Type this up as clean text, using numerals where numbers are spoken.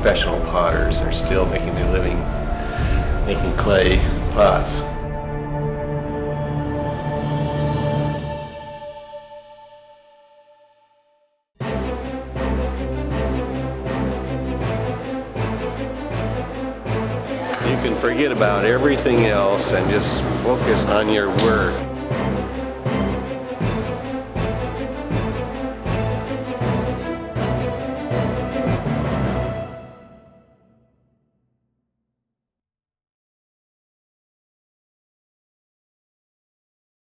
professional potters are still making their living making clay pots. You can forget about everything else and just focus on your work.